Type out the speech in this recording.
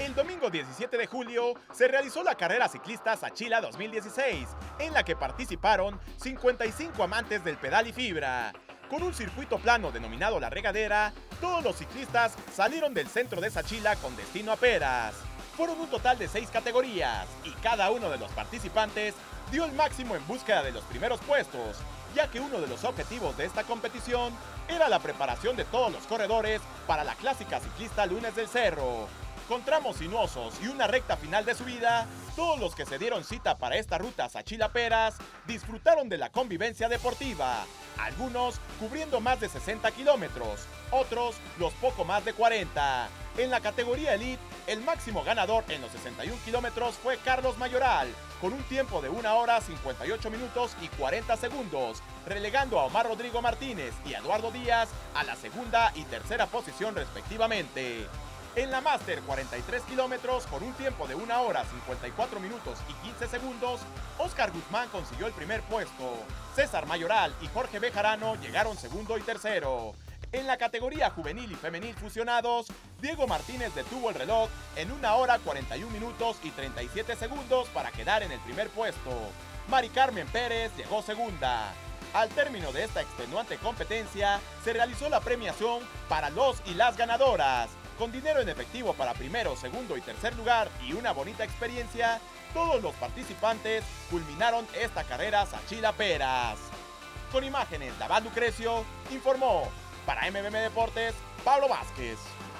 El domingo 17 de julio se realizó la carrera ciclista Sachila 2016, en la que participaron 55 amantes del pedal y fibra. Con un circuito plano denominado La Regadera, todos los ciclistas salieron del centro de Sachila con destino a Peras. Fueron un total de 6 categorías y cada uno de los participantes dio el máximo en búsqueda de los primeros puestos, ya que uno de los objetivos de esta competición era la preparación de todos los corredores para la clásica ciclista Lunes del Cerro. Con tramos sinuosos y una recta final de subida, todos los que se dieron cita para esta ruta Sachila-Peras disfrutaron de la convivencia deportiva, algunos cubriendo más de 60 kilómetros, otros los poco más de 40. En la categoría Elite, el máximo ganador en los 61 kilómetros fue Carlos Mayoral, con un tiempo de 1 hora 58 minutos y 40 segundos, relegando a Omar Rodrigo Martínez y Eduardo Díaz a la segunda y tercera posición respectivamente. En la Master 43 kilómetros, con un tiempo de 1 hora 54 minutos y 15 segundos, Oscar Guzmán consiguió el primer puesto. César Mayoral y Jorge Bejarano llegaron segundo y tercero. En la categoría juvenil y femenil fusionados, Diego Martínez detuvo el reloj en 1 hora 41 minutos y 37 segundos para quedar en el primer puesto. Mari Carmen Pérez llegó segunda. Al término de esta extenuante competencia, se realizó la premiación para los y las ganadoras. Con dinero en efectivo para primero, segundo y tercer lugar y una bonita experiencia, todos los participantes culminaron esta carrera Sachila-Peras. Con imágenes de Abad Lucrecio, informó para MMM Deportes, Pablo Vázquez.